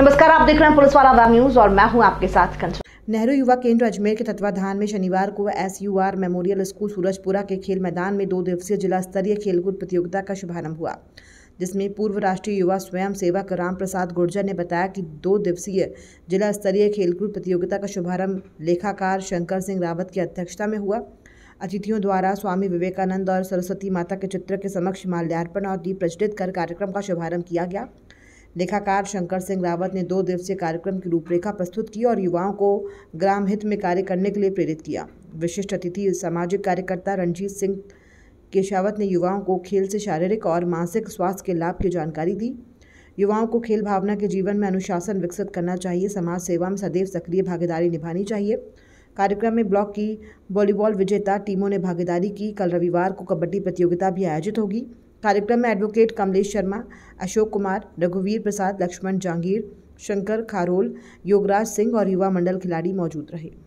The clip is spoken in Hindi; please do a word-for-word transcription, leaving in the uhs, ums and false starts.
नमस्कार, आप देख रहे हैं पुलिस वाला वेब न्यूज और मैं हूं आपके साथ कंचन। नेहरू युवा केंद्र अजमेर के तत्वाधान में शनिवार को S U R memorial school Surajpura के खेल मैदान में दो दिवसीय जिला स्तरीय खेलकूद प्रतियोगिता का शुभारंभ हुआ, जिसमें पूर्व राष्ट्रीय युवा स्वयं सेवक राम प्रसाद गुर्जर ने बताया कि दो दिवसीय जिला स्तरीय खेलकूद प्रतियोगिता का शुभारंभ लेखाकार शंकर सिंह रावत की अध्यक्षता में हुआ। अतिथियों द्वारा स्वामी विवेकानंद और सरस्वती माता के चित्र के समक्ष माल्यार्पण और दीप प्रज्वलित कर कार्यक्रम का शुभारंभ किया गया। लेखाकार शंकर सिंह रावत ने दो दिवसीय कार्यक्रम की रूपरेखा प्रस्तुत की और युवाओं को ग्राम हित में कार्य करने के लिए प्रेरित किया। विशिष्ट अतिथि सामाजिक कार्यकर्ता रणजीत सिंह केशावत ने युवाओं को खेल से शारीरिक और मानसिक स्वास्थ्य के लाभ की जानकारी दी। युवाओं को खेल भावना के जीवन में अनुशासन विकसित करना चाहिए, समाज सेवा में सदैव सक्रिय भागीदारी निभानी चाहिए। कार्यक्रम में ब्लॉक की वॉलीबॉल विजेता टीमों ने भागीदारी की। कल रविवार को कबड्डी प्रतियोगिता भी आयोजित होगी। कार्यक्रम में एडवोकेट कमलेश शर्मा, अशोक कुमार, रघुवीर प्रसाद, लक्ष्मण जांगीर, शंकर खारोल, योगराज सिंह और युवा मंडल खिलाड़ी मौजूद रहे।